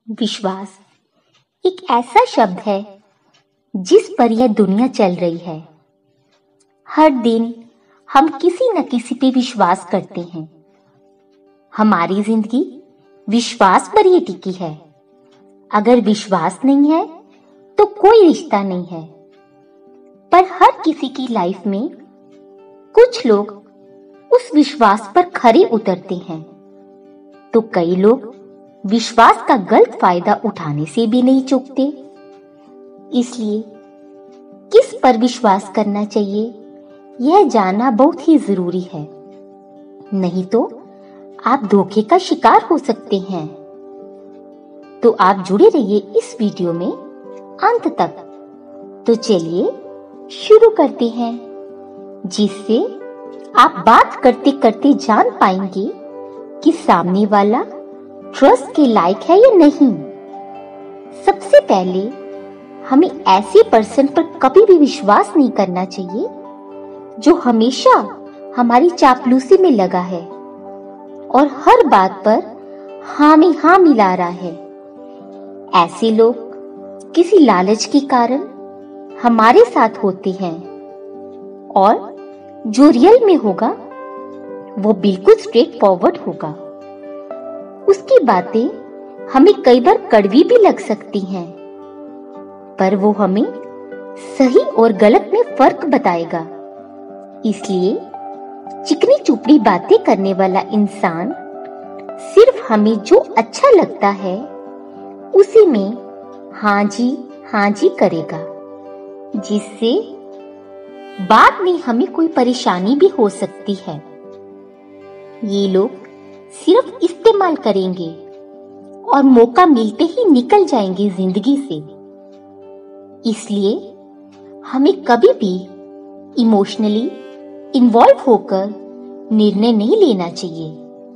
विश्वास एक ऐसा शब्द है जिस पर यह दुनिया चल रही है। हर दिन हम किसी न किसी पे विश्वास करते हैं। हमारी जिंदगी विश्वास पर ही टिकी है। अगर विश्वास नहीं है तो कोई रिश्ता नहीं है। पर हर किसी की लाइफ में कुछ लोग उस विश्वास पर खरे उतरते हैं, तो कई लोग विश्वास का गलत फायदा उठाने से भी नहीं चूकते। इसलिए किस पर विश्वास करना चाहिए यह जानना बहुत ही जरूरी है, नहीं तो आप धोखे का शिकार हो सकते हैं। तो आप जुड़े रहिए इस वीडियो में अंत तक। तो चलिए शुरू करते हैं, जिससे आप बात करते करते जान पाएंगे कि सामने वाला ट्रस्ट के लायक है या नहीं। सबसे पहले हमें ऐसे पर्सन पर कभी भी विश्वास नहीं करना चाहिए जो हमेशा हमारी चापलूसी में लगा है और हर बात पर हाँ में हाँ मिला रहा है। ऐसे लोग किसी लालच के कारण हमारे साथ होते हैं और जो रियल में होगा वो बिल्कुल स्ट्रेट फॉरवर्ड होगा। उसकी बातें हमें कई बार कड़वी भी लग सकती हैं, पर वो हमें सही और गलत में फर्क बताएगा। इसलिए चिकनी चुपड़ी बातें करने वाला इंसान सिर्फ हमें जो अच्छा लगता है उसी में हाँ जी करेगा, जिससे बाद में हमें कोई परेशानी भी हो सकती है। ये लोग सिर्फ इस्तेमाल करेंगे और मौका मिलते ही निकल जाएंगे जिंदगी से। इसलिए हमें कभी भी इमोशनली इन्वॉल्व होकर निर्णय नहीं लेना चाहिए।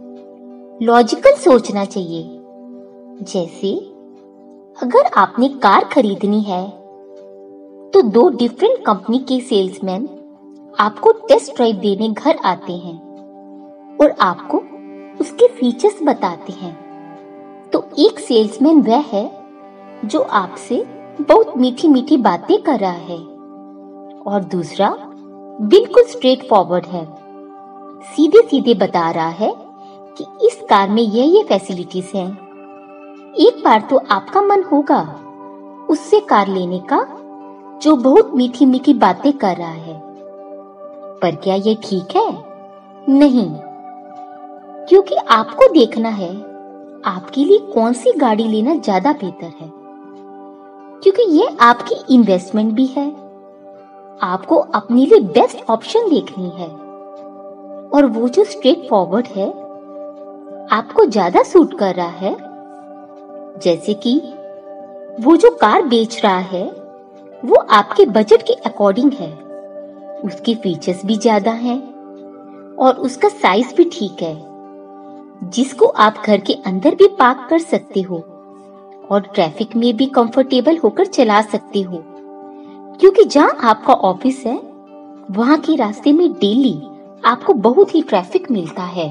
लॉजिकल सोचना चाहिए। जैसे अगर आपने कार खरीदनी है तो दो डिफरेंट कंपनी के सेल्समैन आपको टेस्ट ड्राइव देने घर आते हैं और आपको उसके फीचर्स बताते हैं। तो एक सेल्समैन वह है जो आपसे बहुत मीठी मीठी बातें कर रहा है और दूसरा बिल्कुल स्ट्रेट फॉरवर्ड है, सीधे सीधे बता रहा है कि इस कार में ये फैसिलिटीज हैं। एक बार तो आपका मन होगा उससे कार लेने का जो बहुत मीठी मीठी बातें कर रहा है, पर क्या ये ठीक है? नहीं, क्योंकि आपको देखना है आपके लिए कौन सी गाड़ी लेना ज्यादा बेहतर है, क्योंकि ये आपकी इन्वेस्टमेंट भी है। आपको अपने लिए बेस्ट ऑप्शन देखनी है और वो जो स्ट्रेट फॉरवर्ड है आपको ज्यादा सूट कर रहा है। जैसे कि वो जो कार बेच रहा है वो आपके बजट के अकॉर्डिंग है, उसके फीचर्स भी ज्यादा हैं और उसका साइज भी ठीक है, जिसको आप घर के अंदर भी पार्क कर सकते हो और ट्रैफिक में भी कंफर्टेबल होकर चला सकते हो, क्योंकि जहां आपका ऑफिस है वहां के रास्ते में डेली आपको बहुत ही ट्रैफिक मिलता है।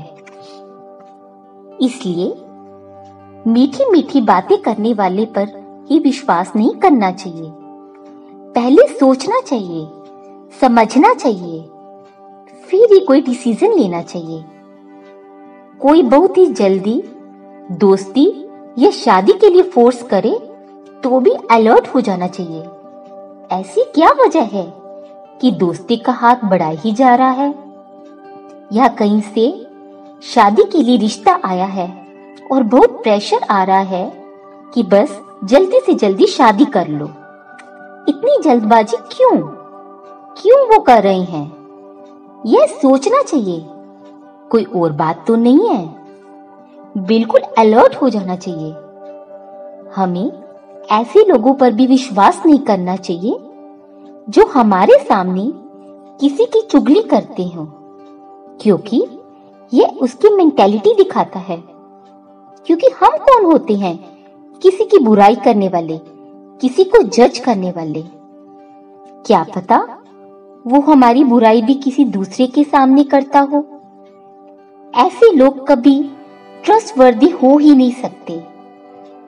इसलिए मीठी मीठी बातें करने वाले पर ही विश्वास नहीं करना चाहिए। पहले सोचना चाहिए, समझना चाहिए, फिर ही कोई डिसीजन लेना चाहिए। कोई बहुत ही जल्दी दोस्ती या शादी के लिए फोर्स करे तो भी अलर्ट हो जाना चाहिए। ऐसी क्या वजह है कि दोस्ती का हाथ बढ़ा ही जा रहा है, या कहीं से शादी के लिए रिश्ता आया है और बहुत प्रेशर आ रहा है कि बस जल्दी से जल्दी शादी कर लो। इतनी जल्दबाजी क्यों वो कर रहे हैं? यह सोचना चाहिए, कोई और बात तो नहीं है। बिल्कुल अलर्ट हो जाना चाहिए। हमें ऐसे लोगों पर भी विश्वास नहीं करना चाहिए जो हमारे सामने किसी की चुगली करते हो, क्योंकि यह उसकी मेंटालिटी दिखाता है। क्योंकि हम कौन होते हैं किसी की बुराई करने वाले, किसी को जज करने वाले? क्या पता वो हमारी बुराई भी किसी दूसरे के सामने करता हो। ऐसे लोग कभी ट्रस्टवर्दी हो ही नहीं सकते।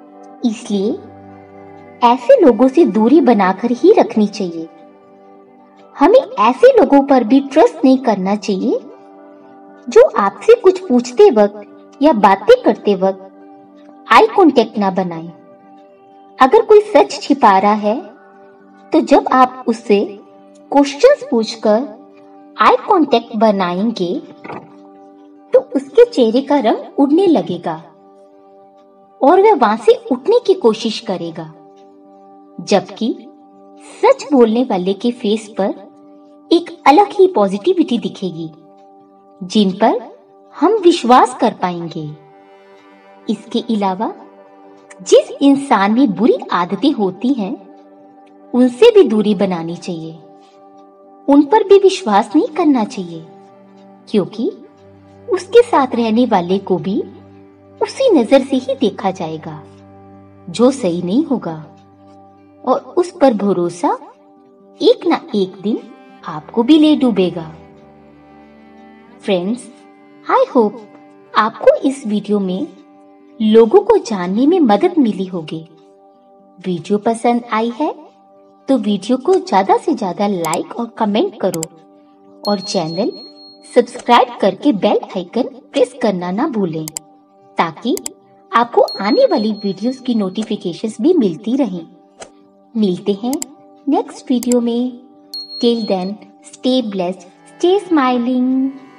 इसलिए ऐसे लोगों से दूरी बनाकर ही रखनी चाहिए। हमें ऐसे लोगों पर भी ट्रस्ट नहीं करना चाहिए जो आपसे कुछ पूछते वक्त या बातें करते वक्त आई कांटेक्ट ना बनाए। अगर कोई सच छिपा रहा है तो जब आप उससे क्वेश्चंस पूछकर आई कांटेक्ट बनाएंगे तो उसके चेहरे का रंग उड़ने लगेगा और वह वहां से उठने की कोशिश करेगा, जबकि सच बोलने वाले के फेस पर एक अलग ही पॉजिटिविटी दिखेगी जिन पर हम विश्वास कर पाएंगे। इसके अलावा जिस इंसान में बुरी आदतें होती हैं उनसे भी दूरी बनानी चाहिए। उन पर भी विश्वास नहीं करना चाहिए, क्योंकि उसके साथ रहने वाले को भी उसी नजर से ही देखा जाएगा जो सही नहीं होगा, और उस पर भरोसा एक ना एक दिन आपको भी ले डूबेगा। फ्रेंड्स, आई होप आपको इस वीडियो में लोगों को जानने में मदद मिली होगी। वीडियो पसंद आई है तो वीडियो को ज्यादा से ज्यादा लाइक और कमेंट करो और चैनल सब्सक्राइब करके बेल आइकन प्रेस करना ना भूलें, ताकि आपको आने वाली वीडियोस की नोटिफिकेशंस भी मिलती रहें। मिलते हैं नेक्स्ट वीडियो में। Till then, stay blessed, stay smiling.